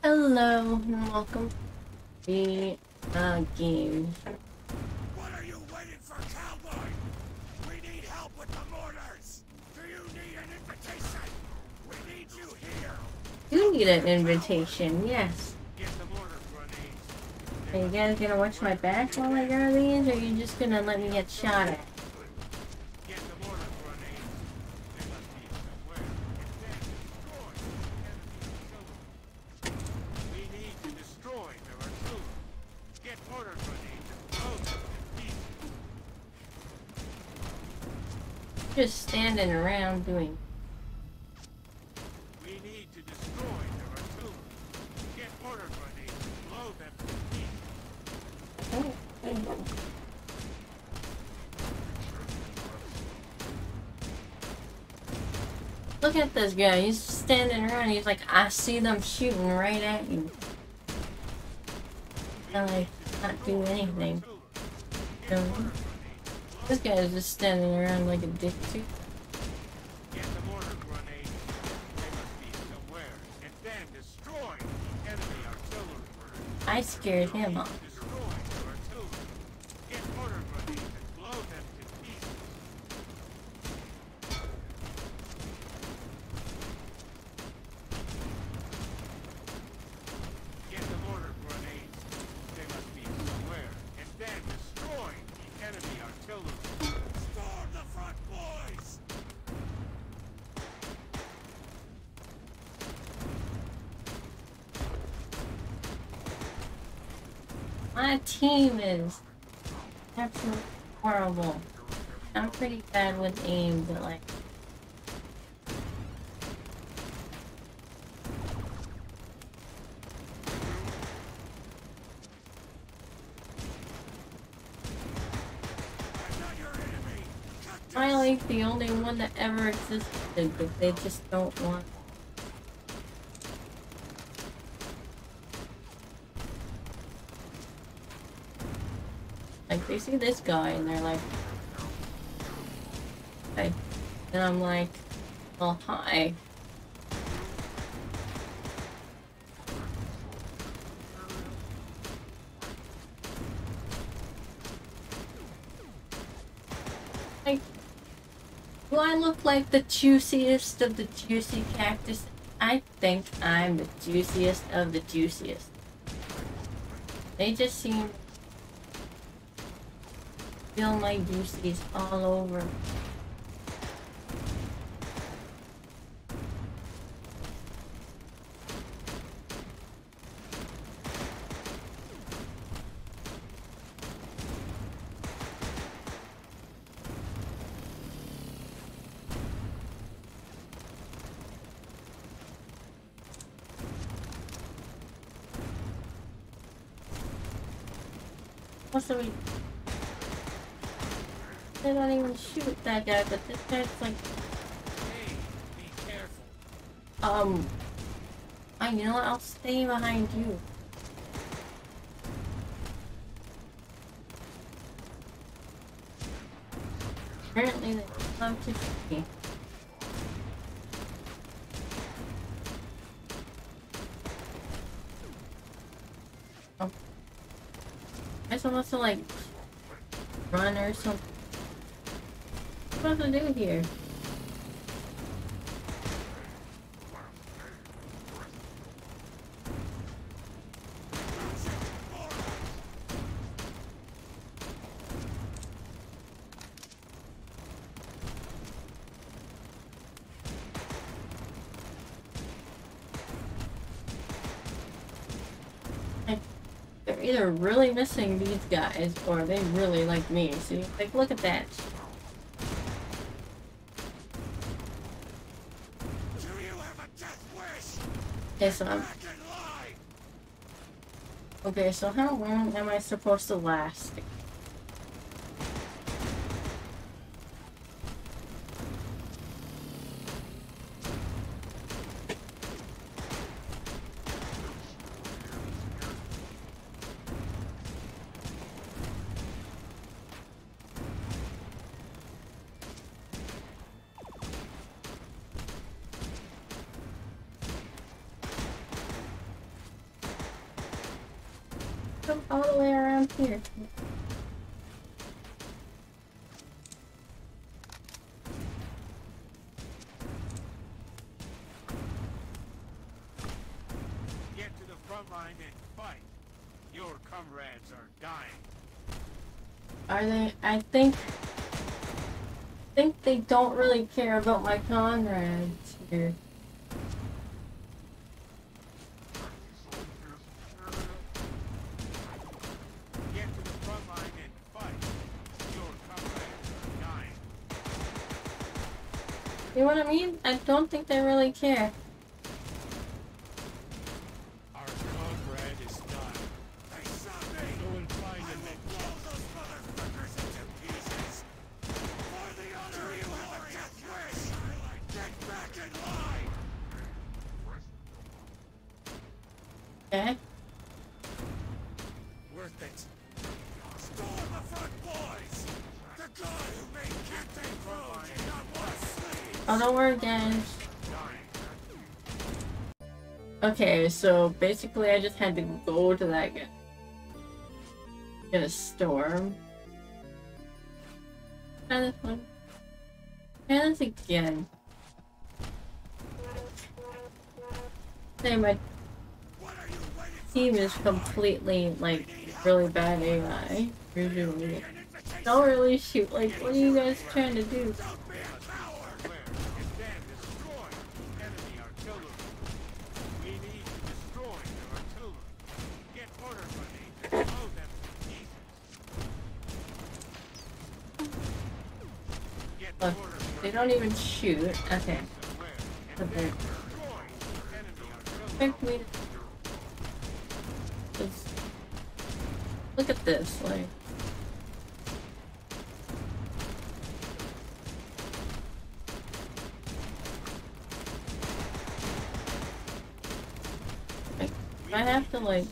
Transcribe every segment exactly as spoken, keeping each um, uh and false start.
Hello and welcome to the uh, game. What are you waiting for, Cowboy? We need help with the mortars. Do you need an invitation? We need you here. You need an invitation, yes. Get the mortar grenades. Are you guys gonna watch my back while I go these, or are you just gonna let me get shot at? Get the mortar grenades. They must be somewhere. And then destroy the enemy artillery. We need to destroy their artillery. Get mortar grenades and blow them to pieces. Just standing around doing. We need to destroy their artillery. Get mortar grenades and blow them to pieces. Oh, oh. Look at this guy. He's standing around. He's like, I see them shooting right at you. And like, not do anything. So, this guy is just standing around like a dick too. Get the mortar grenades. They must be somewhere. And then destroy the enemy artillery. I scared him off. Destroy their artillery. Get mortar grenades and blow them to pieces. Get the mortar grenades. They must be somewhere. And then destroy the enemy artillery. Storm the front, boys! My team is absolutely horrible. I'm pretty bad with aim, but like. I'm not your enemy! Cactus! I like the only one that ever existed, but they just don't want. Like, they see this guy and they're like, hey. And I'm like, well, hi. Like, do I look like the juiciest of the juicy cactus? I think I'm the juiciest of the juiciest. They just seem feel my juices all over. What's the reason? They don't even shoot that guy, but this guy's like, Hey, be careful. um, I, you know what, I'll stay behind you. Apparently they love to shoot me. Oh. I'm supposed to like run or something. What am I supposed to do here? Like, they're either really missing these guys or they really like me. See, like, look at that. Do you have a death wish? Okay, so I'm. Back in line! Okay, so how long am I supposed to last? Come all the way around here. Get to the front line and fight. Your comrades are dying. Are they? I think. I think they don't really care about my comrades here. Get to the front line and fight. Your comrades are dying. You know what I mean? I don't think they really care. Our comrade is dying. They saw me. Go and find him and blow those motherfuckers into pieces. For the honor you have a death wish. Get back in line. Okay. Worth it. Storm the front, boys. The guy who made Cacti Army did not want sleep. Oh, don't worry, guys. Okay, so basically I just had to go to that guy. Get a storm. Try this one. Try this again. Say my team is completely, like, really bad A I. Usually. Don't really shoot. Like, what are you guys trying to do? Look, they don't even shoot. Okay. Okay. Expect me to just look at this, like. Like, I have to like.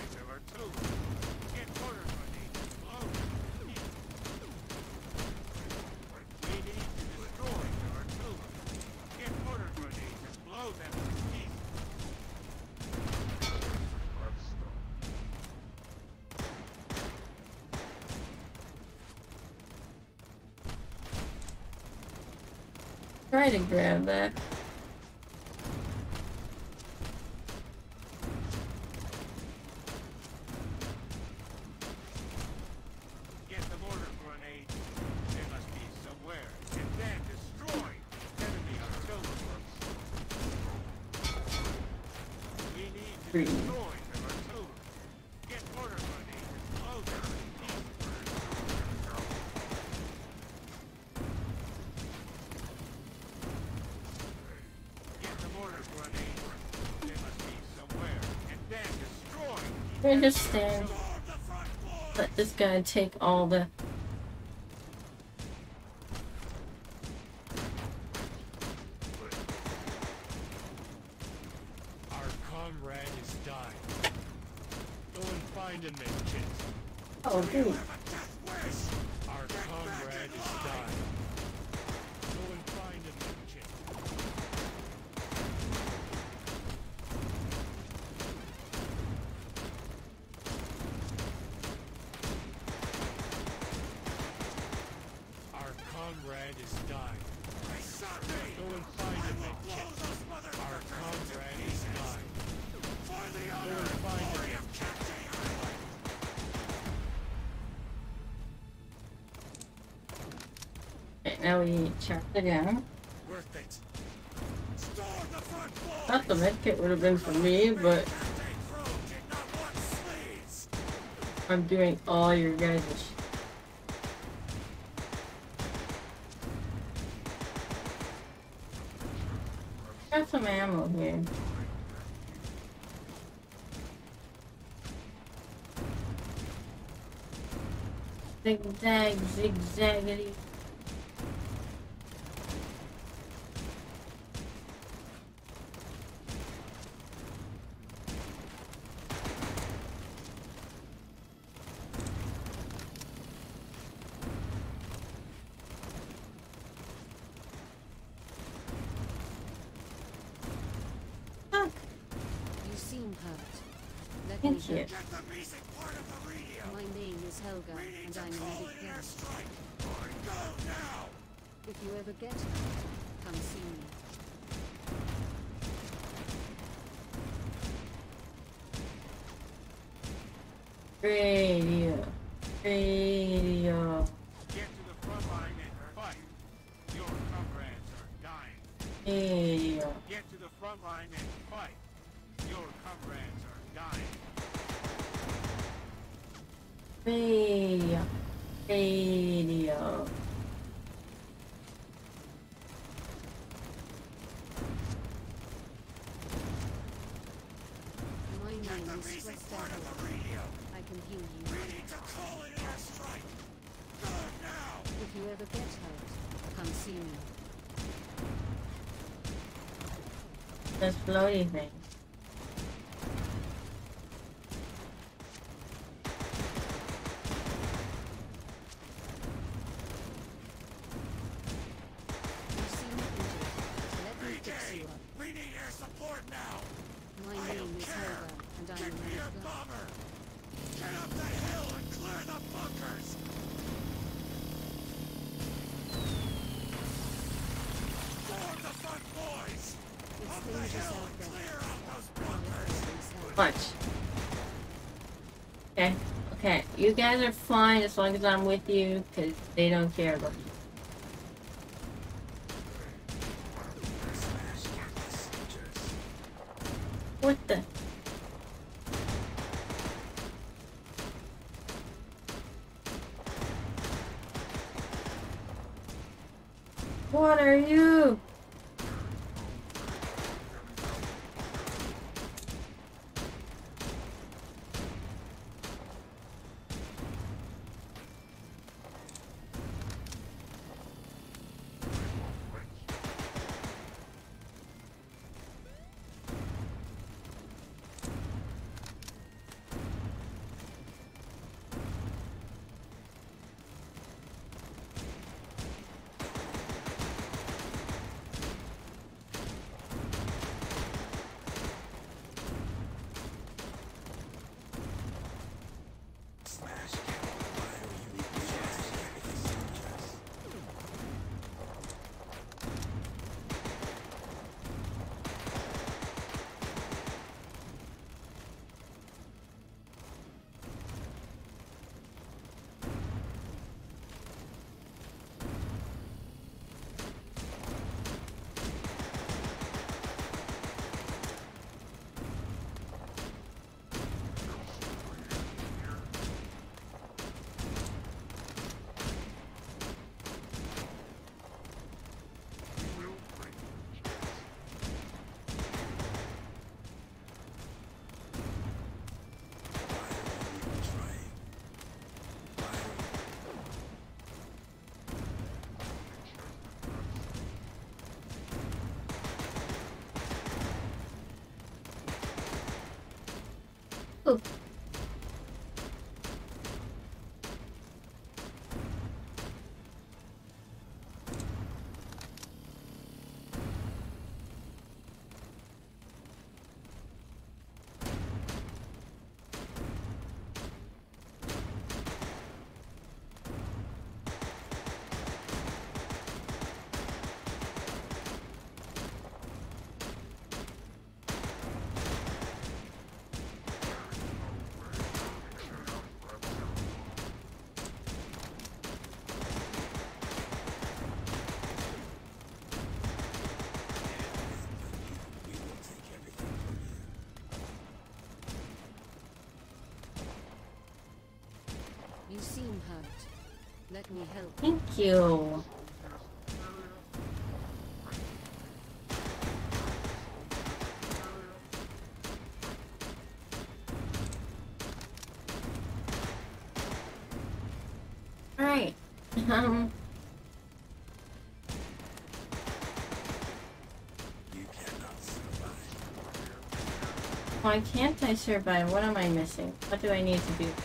Try to grab that. Get the mortar grenade. They must be somewhere. And then destroy enemy artillery. We need to Green. destroy their artillery. Get mortar grenades and blow them to pieces. I just stand. Let this guy take all the. Our comrade is dying. Go and find him, MilkHat. Oh, dude. Our comrade is dying. Go and find him, MilkHat. Comrade is dying. Go and find him, MilkHat. Our comrade is dying. Go and find him, Cacti Island. Okay, now we chop it down. Worth it. Storm the front wall. Thought the medkit would have been for me, but I'm doing all your guys' shit. Got some ammo here. Zigzag, zigzaggity. You seem hurt. Let Thank me you. help. Get the basic part of the radio. My name is Helga, We need and to I'm a call medic an girl. airstrike. Or go now. If you ever get hurt, come see me. Radio. Radio. Get to the front line and fight. Your comrades are dying. Radio. Get to the front line and fight. Your comrades are dying. Radio. Radio. My Get name the is basic part of the backstabbing. radio. I can heal you. We need to call an airstrike. Go now. If you ever get hurt, come see me. This floaty thing. You seem injured. Let me fix Regay, you up. we need air support now. My I name don't is care. Helga, and I'm a Get me medic a girl. bomber. Get up the hill and clear the bunkers. Form the front, boys. It's Up the dangerous hill out and there. clear out those bunkers. Watch. Okay. Okay. You guys are fine as long as I'm with you, because they don't care about you. What the? What are you? Oh. You seem hurt. Let me help. Thank you. Alright. Um. Why can't I survive? What am I missing? What do I need to do?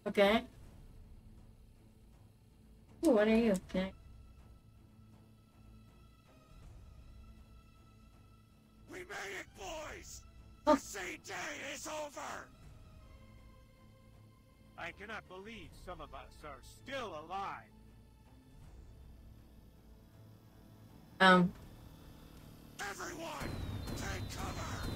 Okay. Ooh, what are you? Okay. We made it, boys! Oh. The same day is over! I cannot believe some of us are still alive. Um. Everyone, take cover!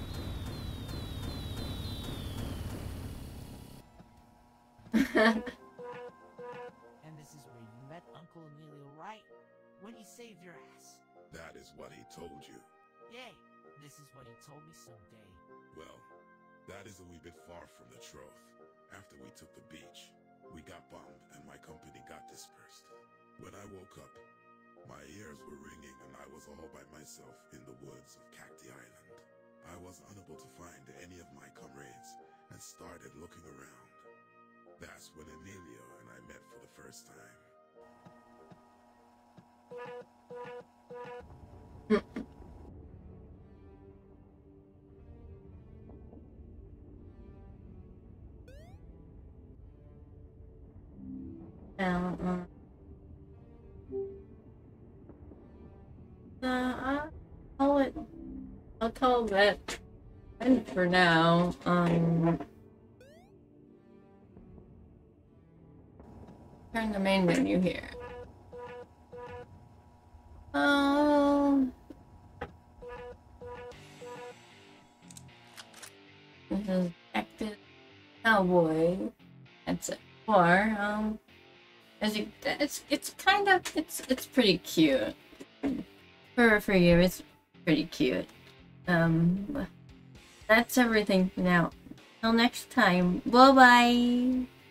And this is where you met Uncle Emilio, right? When he saved your ass. That is what he told you. Yay! This is what he told me someday. Well, that is a wee bit far from the truth. After we took the beach, we got bombed and my company got dispersed. When I woke up, my ears were ringing and I was all by myself in the woods of Cacti Island. I was unable to find any of my comrades and started looking around. That's when Emilio and I met for the first time. Um, uh, I'll call it. I'll call that end for now. Um, turn the main menu here. Um, this is Cactus Cowboy. That's it. Or um. As you, it's it's kind of it's it's pretty cute. For for you, it's pretty cute. Um, that's everything for now. Till next time. Bye bye.